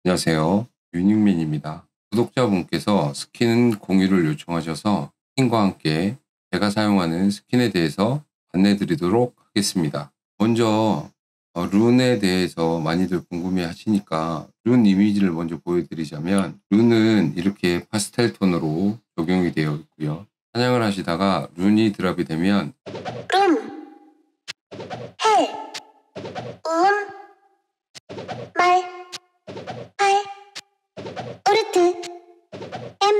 안녕하세요. 윤익민입니다. 구독자분께서 스킨 공유를 요청하셔서 스킨과 함께 제가 사용하는 스킨에 대해서 안내 드리도록 하겠습니다. 먼저 룬에 대해서 많이들 궁금해 하시니까 룬 이미지를 먼저 보여드리자면, 룬은 이렇게 파스텔 톤으로 적용이 되어 있고요. 사냥을 하시다가 룬이 드랍이 되면 룬, 해, 운, 말, 할, 우르트, 엠,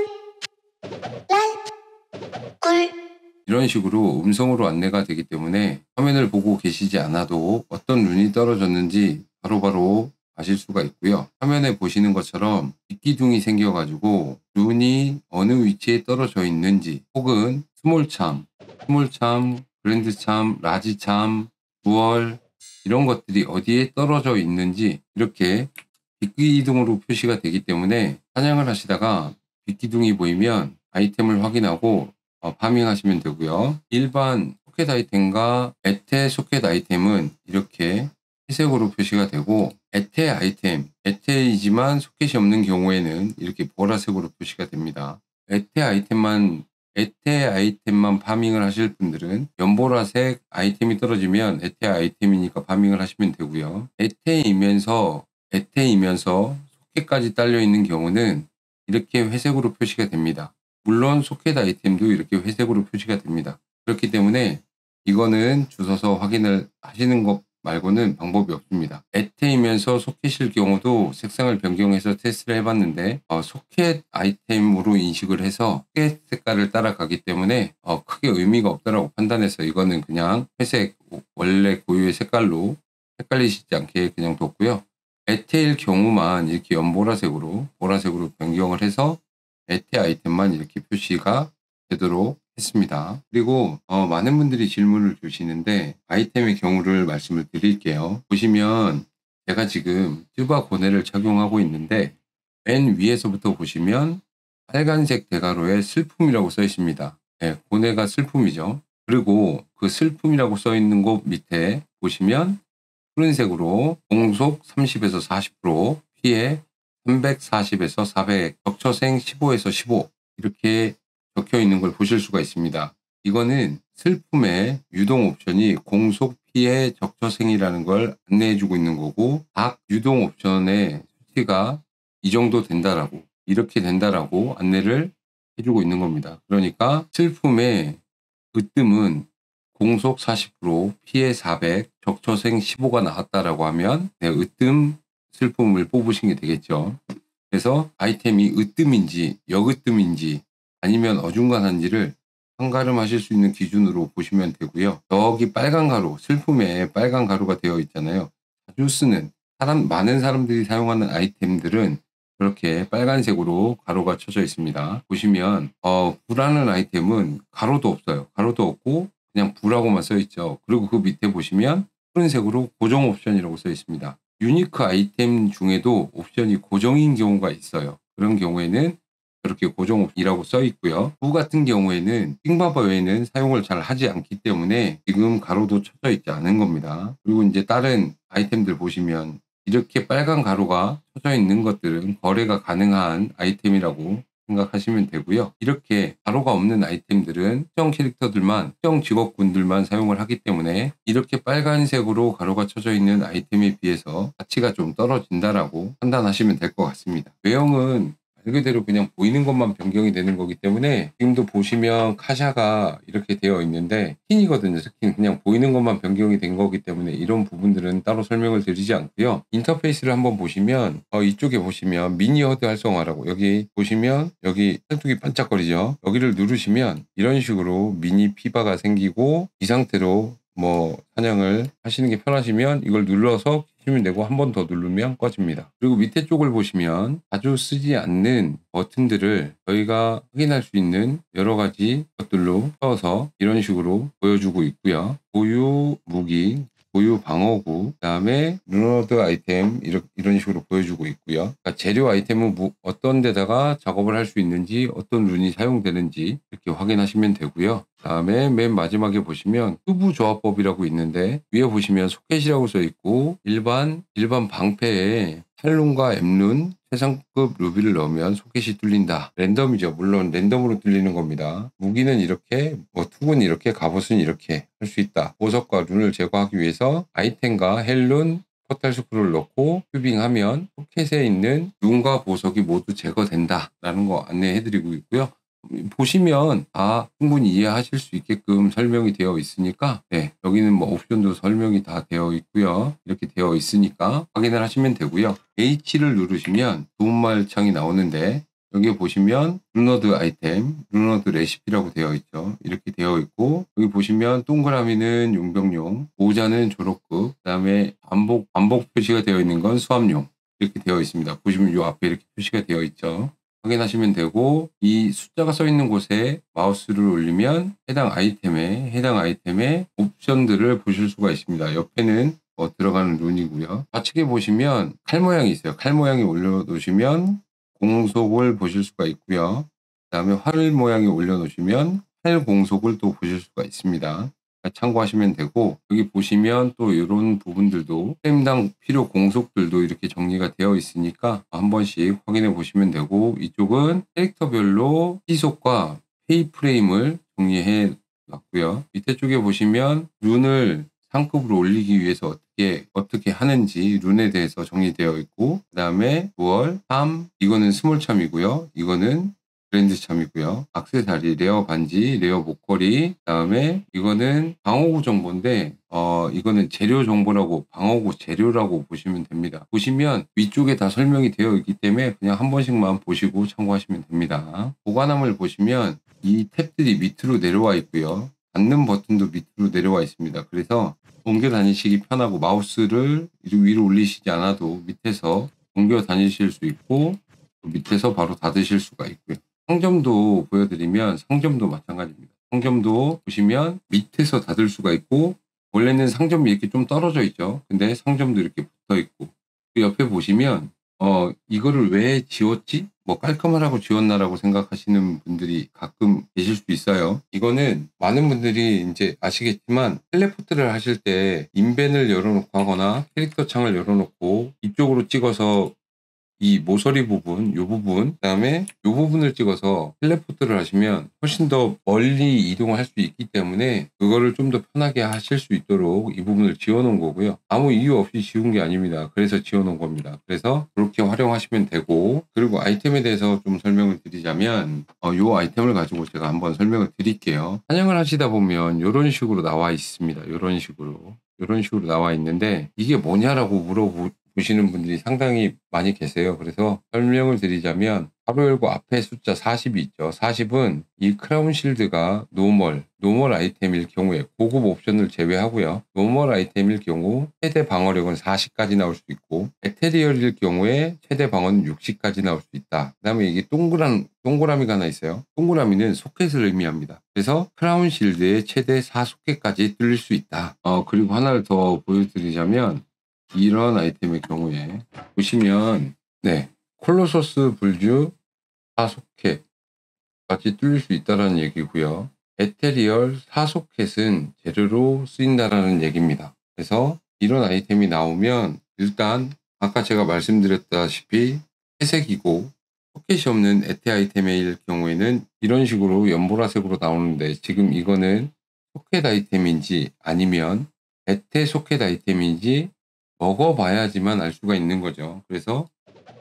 랄, 굴. 이런 식으로 음성으로 안내가 되기 때문에 화면을 보고 계시지 않아도 어떤 룬이 떨어졌는지 바로바로 아실 수가 있고요. 화면에 보시는 것처럼 빛기둥이 생겨가지고 룬이 어느 위치에 떨어져 있는지, 혹은 스몰참, 그랜드참, 라지참, 부월, 이런 것들이 어디에 떨어져 있는지 이렇게 빛기둥으로 표시가 되기 때문에 사냥을 하시다가 빛기둥이 보이면 아이템을 확인하고 파밍하시면 되고요. 일반 소켓 아이템과 에테 소켓 아이템은 이렇게 회색으로 표시가 되고, 에테 아이템, 에테이지만 소켓이 없는 경우에는 이렇게 보라색으로 표시가 됩니다. 에테 아이템만 파밍을 하실 분들은 연보라색 아이템이 떨어지면 에테 아이템이니까 파밍을 하시면 되고요. 에테이면서 소켓까지 딸려 있는 경우는 이렇게 회색으로 표시가 됩니다. 물론 소켓 아이템도 이렇게 회색으로 표시가 됩니다. 그렇기 때문에 이거는 주워서 확인을 하시는 것 말고는 방법이 없습니다. 에테이면서 소켓일 경우도 색상을 변경해서 테스트를 해봤는데 소켓 아이템으로 인식을 해서 소켓 색깔을 따라가기 때문에 크게 의미가 없다라고 판단해서 이거는 그냥 회색, 원래 고유의 색깔로 헷갈리시지 않게 그냥 뒀고요. 에테일 경우만 이렇게 보라색으로 변경을 해서 에테 아이템만 이렇게 표시가 되도록 했습니다. 그리고 많은 분들이 질문을 주시는데 아이템의 경우를 말씀을 드릴게요. 보시면 제가 지금 쯔바 고네를 착용하고 있는데 맨 위에서부터 보시면 빨간색 대가로에 슬픔이라고 써 있습니다. 네, 고네가 슬픔이죠. 그리고 그 슬픔이라고 써 있는 곳 밑에 보시면 푸른색으로 공속 30에서 40%, 피해 340에서 400, 적처생 15에서 15 이렇게 적혀 있는 걸 보실 수가 있습니다. 이거는 슬픔의 유동 옵션이 공속, 피해, 적처생이라는 걸 안내해 주고 있는 거고, 각 유동 옵션의 수치가 이 정도 된다라고, 이렇게 된다라고 안내를 해주고 있는 겁니다. 그러니까 슬픔의 으뜸은 공속 40%, 피해 400, 적처생 15가 나왔다라고 하면 으뜸 슬픔을 뽑으신 게 되겠죠. 그래서 아이템이 으뜸인지 역으뜸인지 아니면 어중간한지를 판가름하실 수 있는 기준으로 보시면 되고요. 여기 빨간 가루, 슬픔에 빨간 가루가 되어 있잖아요. 자주 쓰는 많은 사람들이 사용하는 아이템들은 그렇게 빨간색으로 가루가 쳐져 있습니다. 보시면 불하는 아이템은 가루도 없어요. 가루도 없고 그냥 불하고만 써 있죠. 그리고 그 밑에 보시면 푸른색으로 고정 옵션이라고 써 있습니다. 유니크 아이템 중에도 옵션이 고정인 경우가 있어요. 그런 경우에는 그렇게 고정이라고 써 있고요. 부 같은 경우에는 핑바버 외에는 사용을 잘 하지 않기 때문에 지금 가루도 쳐져 있지 않은 겁니다. 그리고 이제 다른 아이템들 보시면 이렇게 빨간 가루가 쳐져 있는 것들은 거래가 가능한 아이템이라고 생각하시면 되고요. 이렇게 가루가 없는 아이템들은 특정 캐릭터들만, 특정 직업군들만 사용을 하기 때문에 이렇게 빨간색으로 가루가 쳐져 있는 아이템에 비해서 가치가 좀 떨어진다라고 판단하시면 될 것 같습니다. 외형은 말 그대로 그냥 보이는 것만 변경이 되는 거기 때문에 지금도 보시면 카샤가 이렇게 되어 있는데 스킨이거든요. 스킨 그냥 보이는 것만 변경이 된 거기 때문에 이런 부분들은 따로 설명을 드리지 않고요. 인터페이스를 한번 보시면 이쪽에 보시면 미니 허드 활성화라고, 여기 보시면 여기 팔뚝이 반짝거리죠. 여기를 누르시면 이런 식으로 미니 피바가 생기고, 이 상태로 사냥을 하시는 게 편하시면 이걸 눌러서 키시면 되고, 한 번 더 누르면 꺼집니다. 그리고 밑에 쪽을 보시면 자주 쓰지 않는 버튼들을 저희가 확인할 수 있는 여러 가지 것들로 채워서 이런 식으로 보여주고 있고요. 고유 무기, 고유 방어구, 그 다음에 루너드 아이템 이런 식으로 보여주고 있고요. 그러니까 재료 아이템은 어떤 데다가 작업을 할 수 있는지, 어떤 룬이 사용되는지 이렇게 확인하시면 되고요. 그 다음에 맨 마지막에 보시면 큐브 조합법이라고 있는데, 위에 보시면 소켓이라고 써 있고 일반 방패에 탈룬과 엠룬, 최상급 루비를 넣으면 소켓이 뚫린다. 랜덤이죠. 물론 랜덤으로 뚫리는 겁니다. 무기는 이렇게, 툭은 이렇게, 갑옷은 이렇게 할 수 있다. 보석과 룬을 제거하기 위해서 아이템과 헬룬, 포탈 스크롤을 넣고 큐빙하면 포켓에 있는 룬과 보석이 모두 제거된다 라는 거 안내해드리고 있고요. 보시면 충분히 이해하실 수 있게끔 설명이 되어 있으니까 여기는 뭐 옵션도 설명이 다 되어 있고요. 이렇게 되어 있으니까 확인을 하시면 되고요. H를 누르시면 도움말 창이 나오는데 여기 보시면 루너드 아이템, 루너드 레시피라고 되어 있죠. 이렇게 되어 있고 여기 보시면 동그라미는 용병용, 모자는 졸업급, 그 다음에 반복 표시가 되어 있는 건 수압용 이렇게 되어 있습니다. 보시면 이 앞에 이렇게 표시가 되어 있죠. 확인하시면 되고 이 숫자가 써 있는 곳에 마우스를 올리면 해당 아이템의 옵션들을 보실 수가 있습니다. 옆에는 들어가는 룬이고요. 좌측에 보시면 칼 모양이 있어요. 칼 모양이 올려놓으시면 공속을 보실 수가 있고요. 그 다음에 활 모양이 올려놓으시면 활 공속을 또 보실 수가 있습니다. 참고하시면 되고 여기 보시면 또 이런 부분들도 프레임당 필요 공속들도 이렇게 정리가 되어 있으니까 한 번씩 확인해 보시면 되고 이쪽은 캐릭터별로 시속과 페이 프레임을 정리해 놨고요. 밑에 쪽에 보시면 룬을 상급으로 올리기 위해서 어떻게 하는지 룬에 대해서 정리되어 있고 그 다음에 9월 3 이거는 스몰 참이고요. 이거는 브랜드 참이고요. 액세서리, 레어 반지, 레어 목걸이, 그다음에 이거는 방어구 정보인데 이거는 재료 정보라고 방어구 재료라고 보시면 됩니다. 보시면 위쪽에 다 설명이 되어 있기 때문에 그냥 한 번씩만 보시고 참고하시면 됩니다. 보관함을 보시면 이 탭들이 밑으로 내려와 있고요. 닫는 버튼도 밑으로 내려와 있습니다. 그래서 옮겨 다니시기 편하고 마우스를 위로 올리시지 않아도 밑에서 옮겨 다니실 수 있고 밑에서 바로 닫으실 수가 있고요. 상점도 보여드리면 상점도 마찬가지입니다. 상점도 보시면 밑에서 닫을 수가 있고 원래는 상점이 이렇게 좀 떨어져 있죠. 근데 상점도 이렇게 붙어 있고 그 옆에 보시면 이거를 왜 지웠지? 뭐 깔끔하라고 지웠나라고 생각하시는 분들이 가끔 계실 수 있어요. 이거는 많은 분들이 이제 아시겠지만 텔레포트를 하실 때 인벤을 열어놓고 하거나 캐릭터 창을 열어놓고 이쪽으로 찍어서 이 모서리 부분, 이 부분, 그 다음에 이 부분을 찍어서 텔레포트를 하시면 훨씬 더 멀리 이동할 수 있기 때문에 그거를 좀 더 편하게 하실 수 있도록 이 부분을 지워놓은 거고요. 아무 이유 없이 지운 게 아닙니다. 그래서 지워놓은 겁니다. 그래서 그렇게 활용하시면 되고 그리고 아이템에 대해서 좀 설명을 드리자면 이 아이템을 가지고 제가 한번 설명을 드릴게요. 사냥을 하시다 보면 이런 식으로 나와 있습니다. 이런 식으로 나와 있는데 이게 뭐냐라고 보시는 분들이 상당히 많이 계세요. 그래서 설명을 드리자면 바로 열고 앞에 숫자 40이 있죠. 40은 이 크라운 실드가 노멀 아이템일 경우에 고급 옵션을 제외하고요. 노멀 아이템일 경우 최대 방어력은 40까지 나올 수 있고 에테리얼일 경우에 최대 방어는 60까지 나올 수 있다. 그 다음에 이게 동그라미가 하나 있어요. 동그라미는 소켓을 의미합니다. 그래서 크라운 실드의 최대 4소켓까지 뚫릴 수 있다. 그리고 하나를 더 보여드리자면 이런 아이템의 경우에 보시면 콜로서스 불주 4소켓 같이 뚫릴 수 있다는 얘기고요. 에테리얼 4소켓은 재료로 쓰인다라는 얘기입니다. 그래서 이런 아이템이 나오면 일단 아까 제가 말씀드렸다시피 회색이고 소켓이 없는 에테 아이템일 경우에는 이런 식으로 연보라색으로 나오는데 지금 이거는 소켓 아이템인지 아니면 에테 소켓 아이템인지 먹어봐야지만 알 수가 있는 거죠. 그래서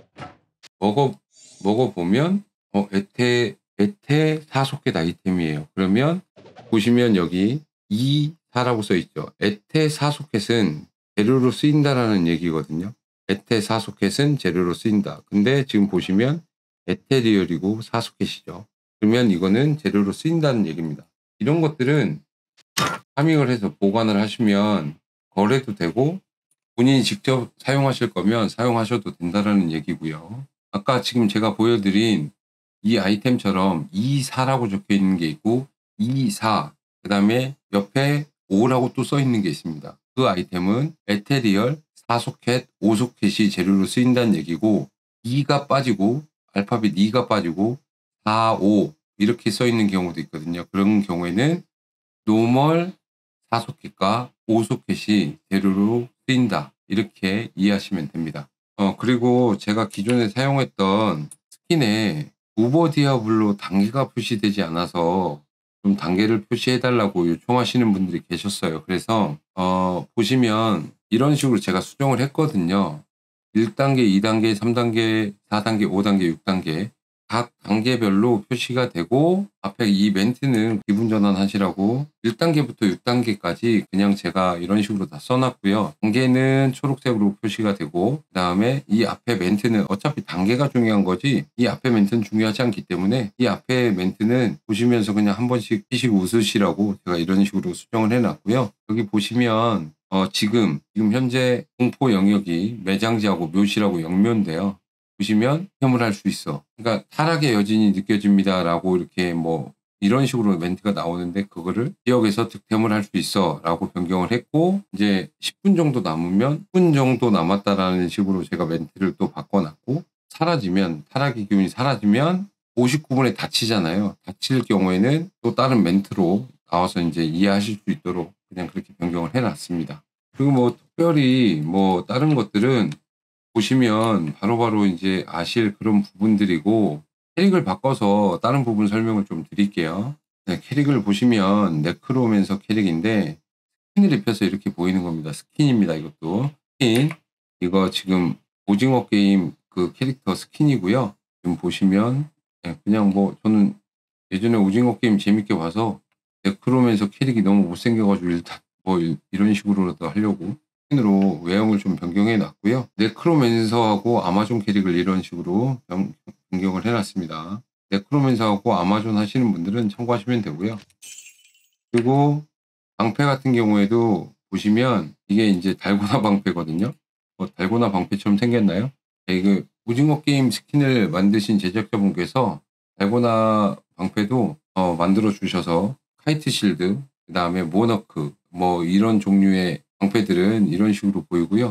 먹어보면 에테 4소켓 아이템이에요. 그러면 보시면 여기 2,4라고 써있죠. 에테 4소켓은 재료로 쓰인다라는 얘기거든요. 에테 4소켓은 재료로 쓰인다. 근데 지금 보시면 에테리얼이고 4소켓이죠. 그러면 이거는 재료로 쓰인다는 얘기입니다. 이런 것들은 파밍을 해서 보관을 하시면 거래도 되고 본인이 직접 사용하실 거면 사용하셔도 된다라는 얘기고요. 아까 지금 제가 보여드린 이 아이템처럼 2,4라고 적혀 있는 게 있고 2,4, 그 다음에 옆에 5라고 또 써 있는 게 있습니다. 그 아이템은 에테리얼 4소켓, 5소켓이 재료로 쓰인다는 얘기고 2가 빠지고 알파벳 2가 빠지고 4, 5 이렇게 써 있는 경우도 있거든요. 그런 경우에는 노멀 4소켓과 5소켓이 재료로 쓰인다. 이렇게 이해하시면 됩니다. 그리고 제가 기존에 사용했던 스킨에 우버 디아블로 단계가 표시되지 않아서 좀 단계를 표시해 달라고 요청하시는 분들이 계셨어요. 그래서 보시면 이런 식으로 제가 수정을 했거든요. 1단계, 2단계, 3단계, 4단계, 5단계, 6단계 각 단계별로 표시가 되고 앞에 이 멘트는 기분 전환하시라고 1단계부터 6단계까지 그냥 제가 이런 식으로 다 써놨고요. 단계는 초록색으로 표시가 되고 그 다음에 이 앞에 멘트는 어차피 단계가 중요한 거지 이 앞에 멘트는 중요하지 않기 때문에 이 앞에 멘트는 보시면서 그냥 한 번씩 피시고 웃으시라고 제가 이런 식으로 수정을 해놨고요. 여기 보시면 지금 현재 공포 영역이 매장지하고 묘실하고 영묘인데요. 보시면 득템을 할 수 있어. 그러니까 타락의 여진이 느껴집니다라고 이렇게 뭐 이런 식으로 멘트가 나오는데 그거를 지역에서 득템을 할 수 있어라고 변경을 했고 이제 10분 정도 남으면 10분 정도 남았다라는 식으로 제가 멘트를 또 바꿔놨고 사라지면 타락의 기운이 사라지면 59분에 다치잖아요. 다칠 경우에는 또 다른 멘트로 나와서 이제 이해하실 수 있도록 그냥 그렇게 변경을 해놨습니다. 그리고 뭐 특별히 뭐 다른 것들은 보시면 바로바로 이제 아실 그런 부분들이고 캐릭을 바꿔서 다른 부분 설명을 좀 드릴게요. 네, 캐릭을 보시면 네크로맨서 캐릭인데 스킨을 입혀서 이렇게 보이는 겁니다. 스킨입니다. 이것도 스킨. 이거 지금 오징어 게임 그 캐릭터 스킨이고요. 지금 보시면 그냥 뭐 저는 예전에 오징어 게임 재밌게 봐서 네크로맨서 캐릭이 너무 못생겨가지고 일단 뭐 이런 식으로라도 하려고 스킨으로 외형을 좀 변경해 놨고요. 네크로맨서하고 아마존 캐릭을 이런 식으로 변경을 해놨습니다. 네크로맨서하고 아마존 하시는 분들은 참고하시면 되고요. 그리고 방패 같은 경우에도 보시면 이게 이제 달고나 방패거든요. 달고나 방패처럼 생겼나요? 네, 이거 오징어 게임 스킨을 만드신 제작자분께서 달고나 방패도 만들어 주셔서 카이트 실드, 그 다음에 모너크, 뭐 이런 종류의 방패들은 이런 식으로 보이고요.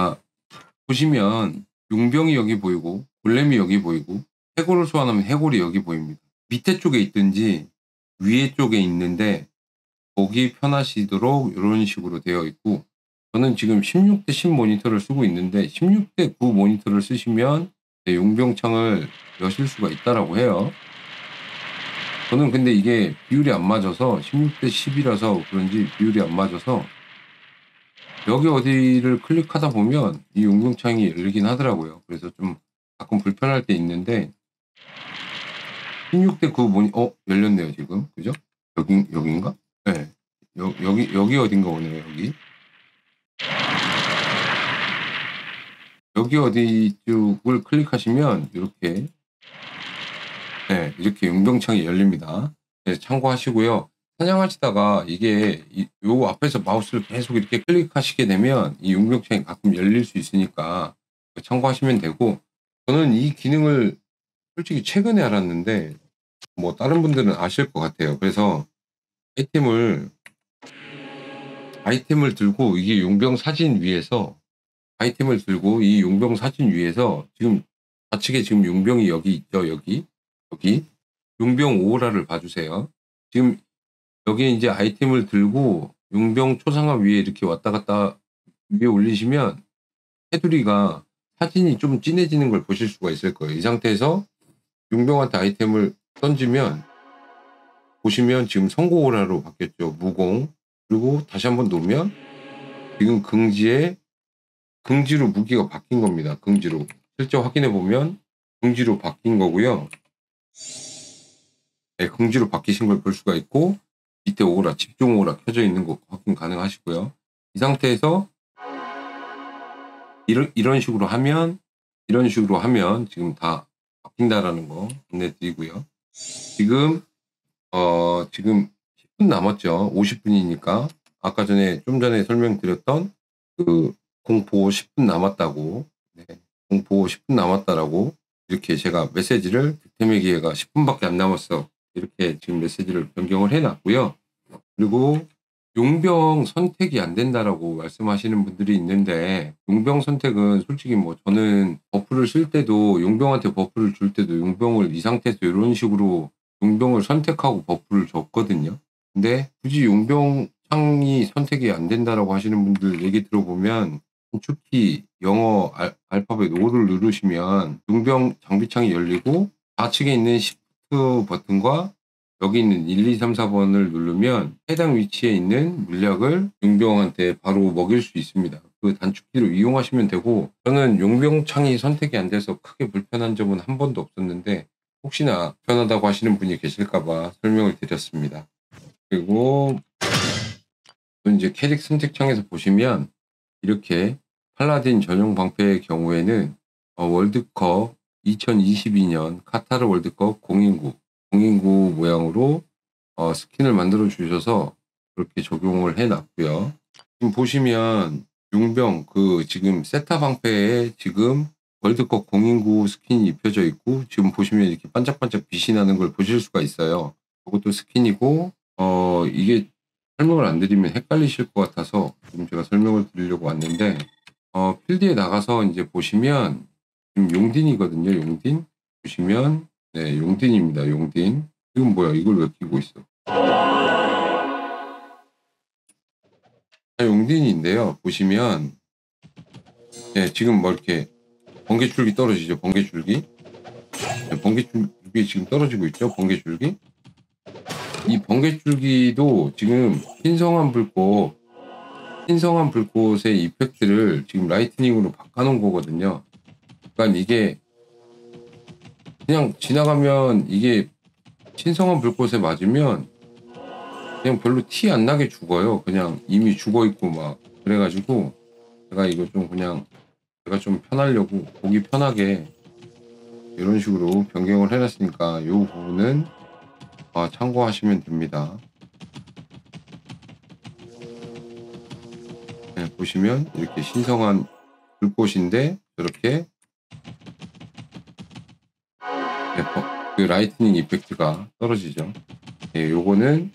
보시면 용병이 여기 보이고 골렘이 여기 보이고 해골을 소환하면 해골이 여기 보입니다. 밑에 쪽에 있든지 위에 쪽에 있는데 보기 편하시도록 이런 식으로 되어 있고 저는 지금 16대 10 모니터를 쓰고 있는데 16대 9 모니터를 쓰시면 용병창을 여실 수가 있다라고 해요. 저는 근데 이게 비율이 안 맞아서 16대 10이라서 그런지 비율이 안 맞아서 여기 어디를 클릭하다 보면 이 용병창이 열리긴 하더라고요. 그래서 좀 가끔 불편할 때 있는데 16대 9 열렸네요 지금. 그죠? 여긴가? 네. 여기 어딘가 오네요 여기. 여기 어디 쪽을 클릭하시면 이렇게 이렇게 용병창이 열립니다. 그래서 참고하시고요. 사냥하시다가 이게 요 앞에서 마우스를 계속 이렇게 클릭하시게 되면 이 용병창이 가끔 열릴 수 있으니까 참고하시면 되고 저는 이 기능을 솔직히 최근에 알았는데 뭐 다른 분들은 아실 것 같아요. 그래서 아이템을 들고 이게 용병 사진 위에서 아이템을 들고 이 용병 사진 위에서 지금 좌측에 지금 용병이 여기 있죠. 여기 용병 오라를 봐주세요. 지금 여기 이제 아이템을 들고 용병 초상화 위에 이렇게 왔다 갔다 위에 올리시면 테두리가 사진이 좀 진해지는 걸 보실 수가 있을 거예요. 이 상태에서 용병한테 아이템을 던지면 보시면 지금 성고오라로 바뀌었죠. 무공. 그리고 다시 한번 놓으면 지금 긍지로 무기가 바뀐 겁니다. 긍지로. 실제 확인해 보면 긍지로 바뀐 거고요. 네, 긍지로 바뀌신 걸 볼 수가 있고 밑에 오라, 집중 오라 켜져 있는 거 확인 가능하시고요. 이 상태에서 이런 식으로 하면 지금 다 바뀐다라는 거 안내드리고요. 지금 10분 남았죠. 50분이니까 아까 좀 전에 설명드렸던 그 공포 10분 남았다고 공포 10분 남았다라고 이렇게 제가 메시지를 득템의 기회가 10분밖에 안 남았어 이렇게 지금 메시지를 변경을 해놨고요. 그리고 용병 선택이 안 된다라고 말씀하시는 분들이 있는데 용병 선택은 솔직히 뭐 저는 버프를 쓸 때도 용병한테 버프를 줄 때도 용병을 이 상태에서 이런 식으로 용병을 선택하고 버프를 줬거든요. 근데 굳이 용병 창이 선택이 안 된다라고 하시는 분들 얘기 들어보면 단축키 영어 알파벳 5를 누르시면 용병 장비창이 열리고 좌측에 있는 Shift 버튼과 여기 있는 1, 2, 3, 4번을 누르면 해당 위치에 있는 물약을 용병한테 바로 먹일 수 있습니다. 그 단축키로 이용하시면 되고, 저는 용병창이 선택이 안 돼서 크게 불편한 점은 한 번도 없었는데 혹시나 불편하다고 하시는 분이 계실까봐 설명을 드렸습니다. 그리고 이제 캐릭 선택창에서 보시면 이렇게 팔라딘 전용 방패의 경우에는 월드컵 2022년 카타르 월드컵 0인구 모양으로 스킨을 만들어 주셔서 그렇게 적용을 해 놨고요. 지금 보시면 용병 지금 세타 방패에 지금 월드컵 0인구 스킨이 입혀져 있고, 지금 보시면 이렇게 반짝반짝 빛이 나는 걸 보실 수가 있어요. 그것도 스킨이고, 이게 설명을 안 드리면 헷갈리실 것 같아서 지금 제가 설명을 드리려고 왔는데, 필드에 나가서 이제 보시면 지금 용딘이거든요. 용딘 보시면 네, 용딘입니다. 용딘. 이건 뭐야? 이걸 왜 끼고 있어? 용딘인데요. 보시면 네, 지금 뭐 이렇게 번개줄기 떨어지죠. 번개줄기. 네, 번개줄기 지금 떨어지고 있죠. 번개줄기. 이 번개줄기도 지금 신성한 불꽃의 이펙트를 지금 라이트닝으로 바꿔놓은 거거든요. 그러니까 이게 그냥 지나가면 이게 신성한 불꽃에 맞으면 그냥 별로 티 안 나게 죽어요. 그냥 이미 죽어 있고 막 그래가지고 제가 이거 좀 그냥 제가 좀 편하려고 보기 편하게 이런 식으로 변경을 해놨으니까 이 부분은 참고하시면 됩니다. 네, 보시면 이렇게 신성한 불꽃인데 저렇게 그 라이트닝 이펙트가 떨어지죠. 네, 요거는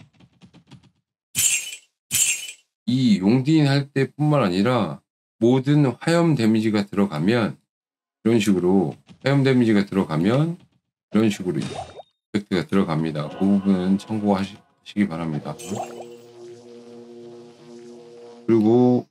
이 용딘 할 때뿐만 아니라 모든 화염 데미지가 들어가면 이런 식으로 이펙트가 들어갑니다. 그 부분은 참고하시기 바랍니다. 그리고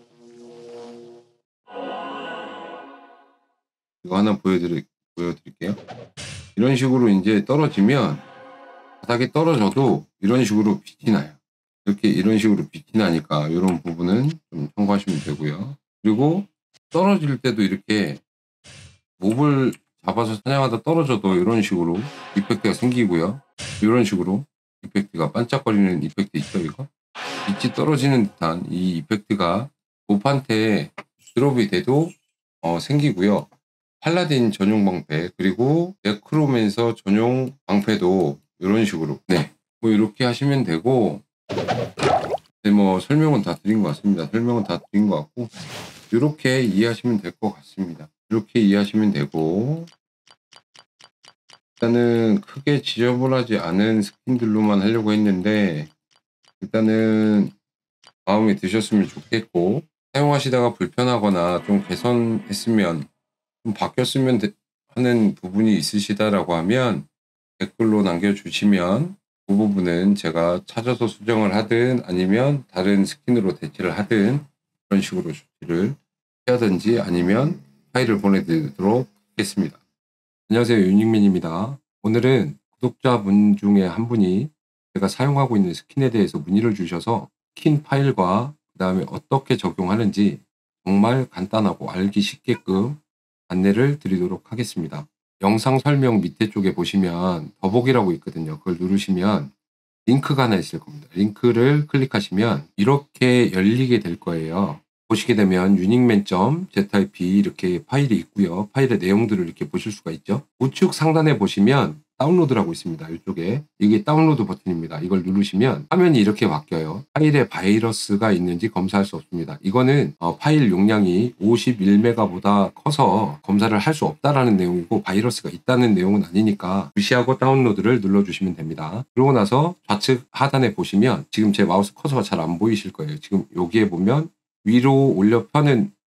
이거 하나 보여드릴게요. 이런 식으로 이제 떨어지면 바닥에 떨어져도 이런 식으로 빛이 나요. 이런 식으로 빛이 나니까 이런 부분은 좀 참고하시면 되고요. 그리고 떨어질 때도 이렇게 몹을 잡아서 사냥하다 떨어져도 이런 식으로 이펙트가 생기고요. 이런 식으로 이펙트가 반짝거리는 이펙트 있죠, 이거? 빛이 떨어지는 듯한 이 이펙트가 몹한테 드롭이 돼도 생기고요. 팔라딘 전용 방패 그리고 네크로맨서 전용 방패도 이런 식으로 뭐 이렇게 하시면 되고, 뭐 설명은 다 드린 것 같습니다. 설명은 다 드린 것 같고 이렇게 이해하시면 될 것 같습니다. 이렇게 이해하시면 되고, 일단은 크게 지저분하지 않은 스킨들로만 하려고 했는데 일단은 마음에 드셨으면 좋겠고, 사용하시다가 불편하거나 좀 개선했으면 좀 바뀌었으면 하는 부분이 있으시다라고 하면 댓글로 남겨주시면 그 부분은 제가 찾아서 수정을 하든 아니면 다른 스킨으로 대체를 하든 그런 식으로 조치를 해야든지 아니면 파일을 보내드리도록 하겠습니다. 안녕하세요, 유닉맨입니다. 오늘은 구독자분 중에 한 분이 제가 사용하고 있는 스킨에 대해서 문의를 주셔서 스킨 파일과 그 다음에 어떻게 적용하는지 정말 간단하고 알기 쉽게끔 안내를 드리도록 하겠습니다. 영상 설명 밑에 쪽에 보시면 더보기라고 있거든요. 그걸 누르시면 링크가 하나 있을 겁니다. 링크를 클릭하시면 이렇게 열리게 될 거예요. 보시게 되면 uniqueman.zip 이렇게 파일이 있고요. 파일의 내용들을 이렇게 보실 수가 있죠. 우측 상단에 보시면 다운로드라고 있습니다. 이쪽에 이게 다운로드 버튼입니다. 이걸 누르시면 화면이 이렇게 바뀌어요. 파일에 바이러스가 있는지 검사할 수 없습니다. 이거는 파일 용량이 51메가보다 커서 검사를 할 수 없다라는 내용이고 바이러스가 있다는 내용은 아니니까 무시하고 다운로드를 눌러주시면 됩니다. 그러고 나서 좌측 하단에 보시면 지금 제 마우스 커서가 잘 안 보이실 거예요. 지금 여기에 보면 위로 올려 펴는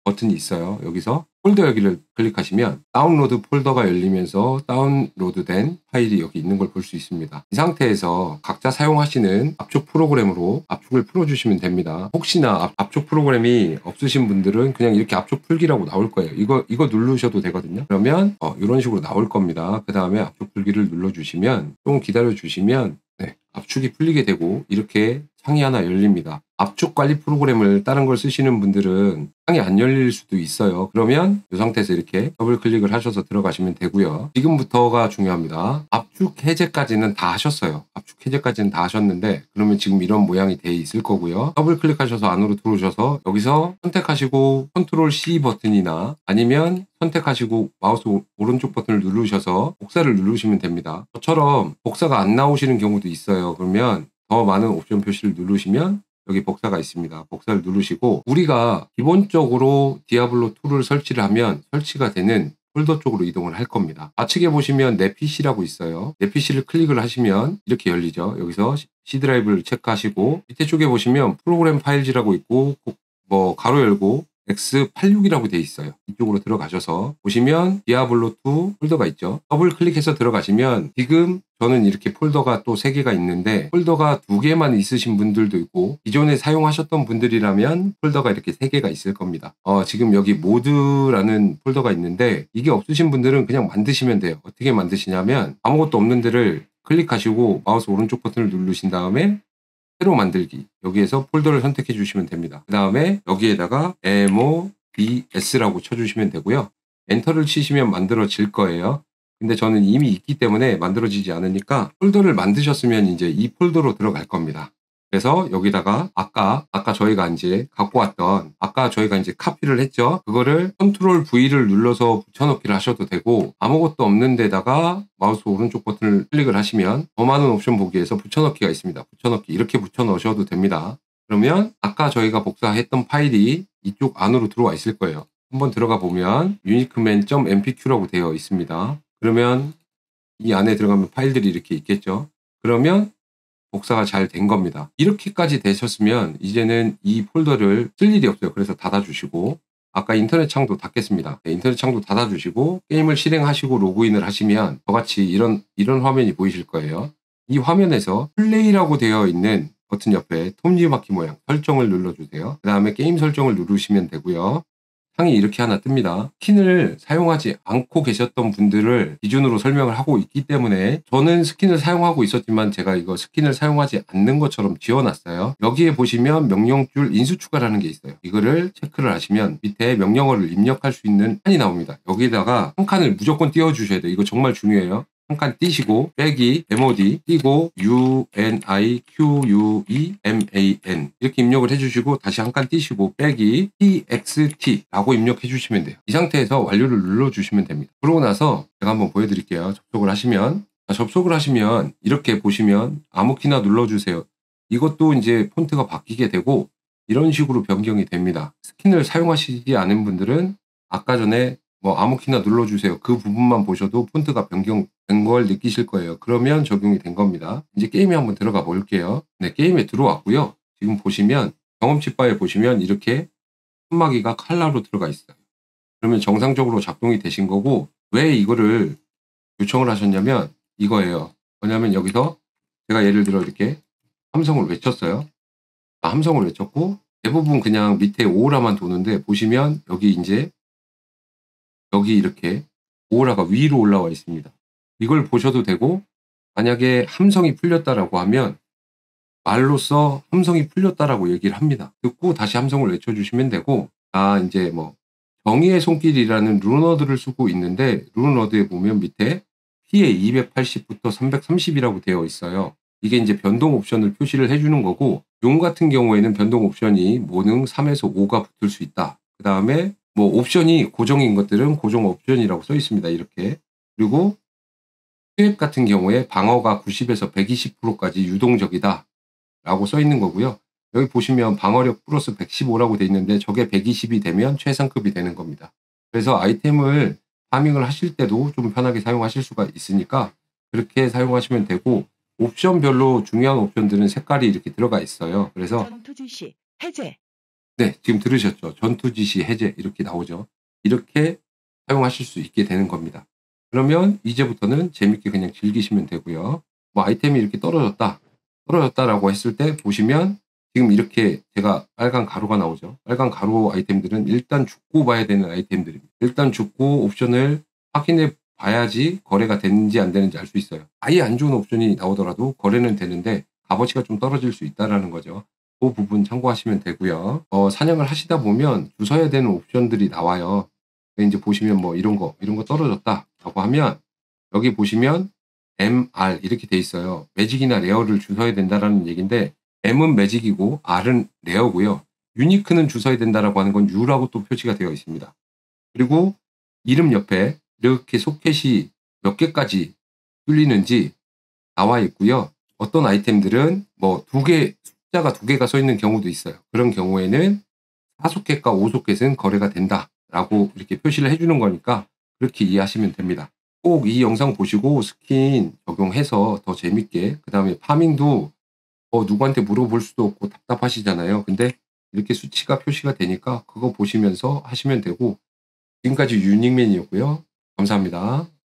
버튼이 있어요. 여기서 폴더 여기를 클릭하시면 다운로드 폴더가 열리면서 다운로드된 파일이 여기 있는 걸 볼 수 있습니다. 이 상태에서 각자 사용하시는 압축 프로그램으로 압축을 풀어주시면 됩니다. 혹시나 압축 프로그램이 없으신 분들은 그냥 이렇게 압축 풀기라고 나올 거예요. 이거 누르셔도 되거든요. 그러면 이런 식으로 나올 겁니다. 그 다음에 압축 풀기를 눌러주시면 조금 기다려 주시면 압축이 풀리게 되고 이렇게 창이 하나 열립니다. 압축 관리 프로그램을 다른 걸 쓰시는 분들은 창이 안 열릴 수도 있어요. 그러면 이 상태에서 이렇게 더블 클릭을 하셔서 들어가시면 되고요. 지금부터가 중요합니다. 압축 해제까지는 다 하셨어요. 압축 해제까지는 다 하셨는데 그러면 지금 이런 모양이 돼 있을 거고요. 더블 클릭하셔서 안으로 들어오셔서 여기서 선택하시고 컨트롤 C 버튼이나 아니면 선택하시고 마우스 오른쪽 버튼을 누르셔서 복사를 누르시면 됩니다. 저처럼 복사가 안 나오시는 경우도 있어요. 그러면 더 많은 옵션 표시를 누르시면 여기 복사가 있습니다. 복사를 누르시고 우리가 기본적으로 디아블로2를 설치를 하면 설치가 되는 폴더 쪽으로 이동을 할 겁니다. 좌측에 보시면 내 PC라고 있어요. 내 PC를 클릭을 하시면 이렇게 열리죠. 여기서 C 드라이브를 체크하시고 밑에 쪽에 보시면 프로그램 파일즈라고 있고 뭐 가로 열고 X86이라고 돼 있어요. 이쪽으로 들어가셔서 보시면 디아블로2 폴더가 있죠. 더블 클릭해서 들어가시면 지금 저는 이렇게 폴더가 또 3개가 있는데 폴더가 2개만 있으신 분들도 있고 기존에 사용하셨던 분들이라면 폴더가 이렇게 3개가 있을 겁니다. 지금 여기 모드라는 폴더가 있는데 이게 없으신 분들은 그냥 만드시면 돼요. 어떻게 만드시냐면 아무것도 없는 데를 클릭하시고 마우스 오른쪽 버튼을 누르신 다음에 새로 만들기 여기에서 폴더를 선택해 주시면 됩니다. 그 다음에 여기에다가 MODS라고 쳐주시면 되고요. 엔터를 치시면 만들어질 거예요. 근데 저는 이미 있기 때문에 만들어지지 않으니까 폴더를 만드셨으면 이제 이 폴더로 들어갈 겁니다. 그래서 여기다가 아까 저희가 이제 갖고 왔던 아까 저희가 이제 카피를 했죠. 그거를 컨트롤 V를 눌러서 붙여넣기를 하셔도 되고 아무것도 없는 데다가 마우스 오른쪽 버튼을 클릭을 하시면 더 많은 옵션 보기에서 붙여넣기가 있습니다. 붙여넣기 이렇게 붙여넣으셔도 됩니다. 그러면 아까 저희가 복사했던 파일이 이쪽 안으로 들어와 있을 거예요. 한번 들어가 보면 uniqueman.mpq라고 되어 있습니다. 그러면 이 안에 들어가면 파일들이 이렇게 있겠죠. 그러면 복사가 잘 된 겁니다. 이렇게까지 되셨으면 이제는 이 폴더를 쓸 일이 없어요. 그래서 닫아주시고 아까 인터넷 창도 닫겠습니다. 인터넷 창도 닫아주시고 게임을 실행하시고 로그인을 하시면 저같이 이런 화면이 보이실 거예요. 이 화면에서 플레이라고 되어 있는 버튼 옆에 톱니바퀴 모양 설정을 눌러주세요. 그 다음에 게임 설정을 누르시면 되고요. 창이 이렇게 하나 뜹니다. 스킨을 사용하지 않고 계셨던 분들을 기준으로 설명을 하고 있기 때문에 저는 스킨을 사용하고 있었지만 제가 이거 스킨을 사용하지 않는 것처럼 지워놨어요. 여기에 보시면 명령줄 인수 추가라는 게 있어요. 이거를 체크를 하시면 밑에 명령어를 입력할 수 있는 칸이 나옵니다. 여기다가 한 칸을 무조건 띄워주셔야 돼요. 이거 정말 중요해요. 한 칸 띄시고 빼기 MOD 띄고 UNIQUEMAN 이렇게 입력을 해주시고 다시 한 칸 띄시고 빼기 TXT라고 입력해 주시면 돼요. 이 상태에서 완료를 눌러주시면 됩니다. 그러고 나서 제가 한번 보여드릴게요. 접속을 하시면 이렇게 보시면 아무 키나 눌러주세요. 이것도 이제 폰트가 바뀌게 되고 이런 식으로 변경이 됩니다. 스킨을 사용하시지 않은 분들은 아까 전에 뭐 아무 키나 눌러주세요. 그 부분만 보셔도 폰트가 변경된 걸 느끼실 거예요. 그러면 적용이 된 겁니다. 이제 게임에 한번 들어가 볼게요. 네, 게임에 들어왔고요. 지금 보시면 경험치 바에 보시면 이렇게 칸막이가 칼라로 들어가 있어요. 그러면 정상적으로 작동이 되신 거고 왜 이거를 요청을 하셨냐면 이거예요. 뭐냐면 여기서 제가 예를 들어 이렇게 함성을 외쳤어요. 함성을 외쳤고 대부분 그냥 밑에 오라만 도는데 보시면 여기 이제 여기 이렇게 오라가 위로 올라와 있습니다. 이걸 보셔도 되고 만약에 함성이 풀렸다라고 하면 말로써 함성이 풀렸다라고 얘기를 합니다. 듣고 다시 함성을 외쳐주시면 되고 이제 뭐 정의의 손길이라는 룬워드를 쓰고 있는데 룬워드에 보면 밑에 PA 280부터 330이라고 되어 있어요. 이게 이제 변동 옵션을 표시를 해주는 거고 용 같은 경우에는 변동 옵션이 모능 3에서 5가 붙을 수 있다. 그 다음에 뭐 옵션이 고정인 것들은 고정 옵션이라고 써 있습니다. 이렇게. 그리고 스왑 같은 경우에 방어가 90에서 120%까지 유동적이다 라고 써 있는 거고요. 여기 보시면 방어력 플러스 115라고 돼 있는데 저게 120이 되면 최상급이 되는 겁니다. 그래서 아이템을 파밍을 하실 때도 좀 편하게 사용하실 수가 있으니까 그렇게 사용하시면 되고 옵션별로 중요한 옵션들은 색깔이 이렇게 들어가 있어요. 그래서 전투 지시 해제 네, 지금 들으셨죠? 전투 지시 해제 이렇게 나오죠. 이렇게 사용하실 수 있게 되는 겁니다. 그러면 이제부터는 재밌게 그냥 즐기시면 되고요. 뭐 아이템이 이렇게 떨어졌다라고 했을 때 보시면 지금 이렇게 제가 빨간 가루가 나오죠. 빨간 가루 아이템들은 일단 죽고 봐야 되는 아이템들입니다. 일단 죽고 옵션을 확인해 봐야지 거래가 되는지 안 되는지 알 수 있어요. 아예 안 좋은 옵션이 나오더라도 거래는 되는데 값어치가 좀 떨어질 수 있다라는 거죠. 그 부분 참고하시면 되고요. 사냥을 하시다 보면 주워야 되는 옵션들이 나와요. 이제 보시면 뭐 이런 거 떨어졌다라고 하면 여기 보시면 MR 이렇게 돼 있어요. 매직이나 레어를 주워야 된다라는 얘기인데 M은 매직이고 R은 레어고요. 유니크는 주워야 된다라고 하는 건 U라고 또 표시가 되어 있습니다. 그리고 이름 옆에 이렇게 소켓이 몇 개까지 뚫리는지 나와 있고요. 어떤 아이템들은 뭐 숫자가 2개가 써 있는 경우도 있어요. 그런 경우에는 4소켓과 5소켓은 거래가 된다라고 이렇게 표시를 해주는 거니까 그렇게 이해하시면 됩니다. 꼭 이 영상 보시고 스킨 적용해서 더 재밌게, 그 다음에 파밍도 누구한테 물어볼 수도 없고 답답하시잖아요. 근데 이렇게 수치가 표시가 되니까 그거 보시면서 하시면 되고, 지금까지 유닉맨이었고요. 감사합니다.